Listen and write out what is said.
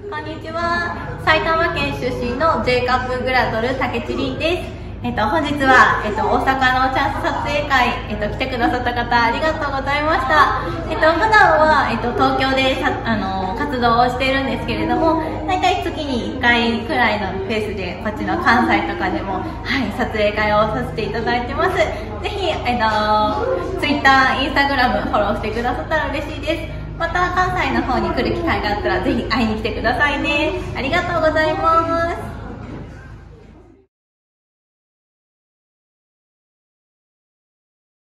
こんにちは。埼玉県出身の J カップグラドル竹地凛です。本日は、大阪のチャンス撮影会、来てくださった方ありがとうございました。普段は、東京で活動をしているんですけれども、大体月に1回くらいのペースでこっちの関西とかでも、撮影会をさせていただいてます。ぜひ、Twitter、Instagram フォローしてくださったら嬉しいです。また関西の方に来る機会があったらぜひ会いに来てくださいね。ありがとうございます。